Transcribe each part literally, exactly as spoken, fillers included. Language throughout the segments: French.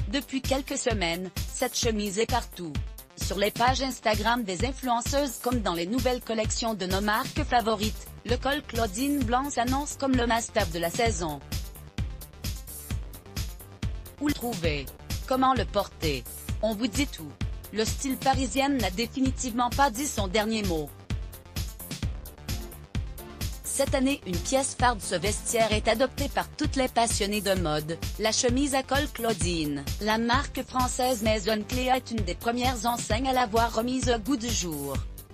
Depuis quelques semaines, cette chemise est partout. Sur les pages Instagram des influenceuses comme dans les nouvelles collections de nos marques favorites, le col Claudine blanc s'annonce comme le must-have de la saison. Où le trouver? Comment le porter? On vous dit tout. Le style parisien n'a définitivement pas dit son dernier mot. Cette année, une pièce phare de ce vestiaire est adoptée par toutes les passionnés de mode, la chemise à col Claudine. La marque française Maison Cléa est une des premières enseignes à l'avoir remise au goût du jour.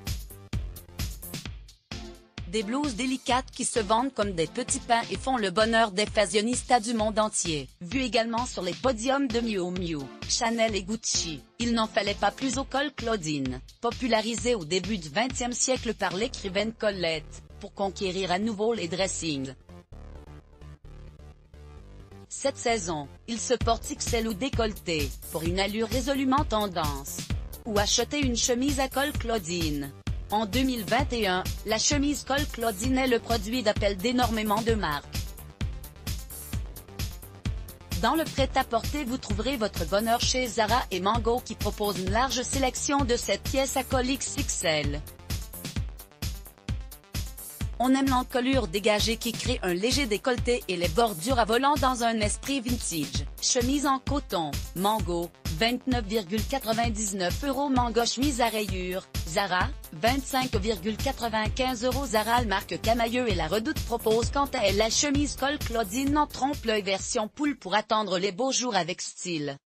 Des blouses délicates qui se vendent comme des petits pains et font le bonheur des fashionistas du monde entier. Vues également sur les podiums de Miu Miu, Chanel et Gucci, il n'en fallait pas plus au col Claudine, popularisé au début du vingtième siècle par l'écrivaine Colette, pour conquérir à nouveau les dressings. Cette saison, il se porte X L ou décolleté, pour une allure résolument tendance. Ou acheter une chemise à col Claudine. En deux mille vingt et un, la chemise col Claudine est le produit d'appel d'énormément de marques. Dans le prêt-à-porter, vous trouverez votre bonheur chez Zara et Mango qui proposent une large sélection de cette pièce à col X X L. On aime l'encolure dégagée qui crée un léger décolleté et les bordures à volant dans un esprit vintage. Chemise en coton, Mango, vingt-neuf virgule quatre-vingt-dix-neuf euros. Mango chemise à rayures, Zara, vingt-cinq virgule quatre-vingt-quinze euros. Zara. La marque Camailleux et la Redoute propose quant à elle la chemise col Claudine en trompe-l'œil version poule pour attendre les beaux jours avec style.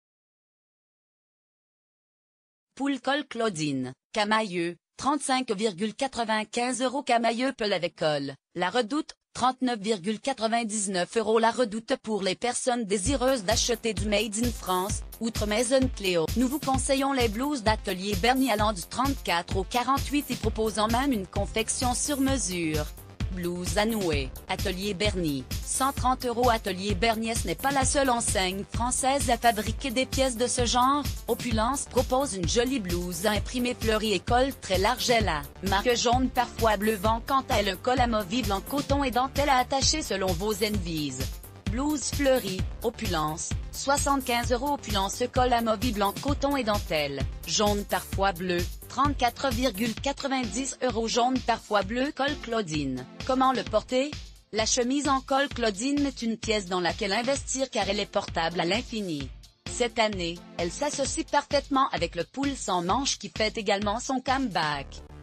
Poule col Claudine, Camailleux, trente-cinq virgule quatre-vingt-quinze euros. Camailleux Peul avec col, la Redoute, trente-neuf virgule quatre-vingt-dix-neuf euros. La Redoute pour les personnes désireuses d'acheter du Made in France, outre Maison Cléa. Nous vous conseillons les blouses d'Atelier Berny allant du trente-quatre au quarante-huit et proposant même une confection sur mesure. Blouse à nouer, Atelier Berny, cent trente euros. Atelier Berny n'est pas la seule enseigne française à fabriquer des pièces de ce genre. Opulence propose une jolie blouse à imprimer fleurie et col très large. La marque Jaune parfois bleu vend quant à elle un col amovible en coton et dentelle à attacher selon vos envies. Blouse fleurie, Opulence, soixante-quinze euros. Opulence col amovible en coton et dentelle, jaune parfois bleu, trente-quatre virgule quatre-vingt-dix euros. Jaune parfois bleu col Claudine. Comment le porter? La chemise en col Claudine est une pièce dans laquelle investir car elle est portable à l'infini. Cette année, elle s'associe parfaitement avec le pull sans manches qui fait également son comeback.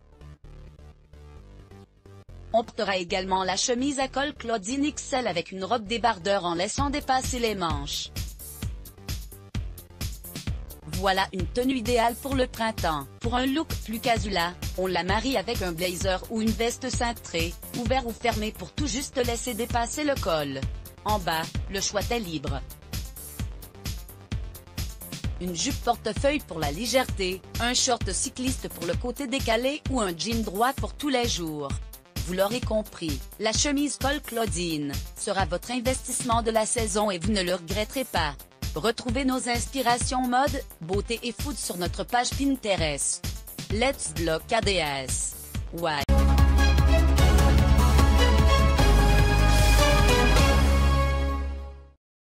On portera également la chemise à col Claudine X L avec une robe débardeur en laissant dépasser les manches. Voilà une tenue idéale pour le printemps. Pour un look plus casual, on la marie avec un blazer ou une veste cintrée, ouvert ou fermé pour tout juste laisser dépasser le col. En bas, le choix est libre. Une jupe portefeuille pour la légèreté, un short cycliste pour le côté décalé ou un jean droit pour tous les jours. Vous l'aurez compris, la chemise col Claudine sera votre investissement de la saison et vous ne le regretterez pas. Retrouvez nos inspirations mode, beauté et food sur notre page Pinterest. Let's Block A D S. Ouais.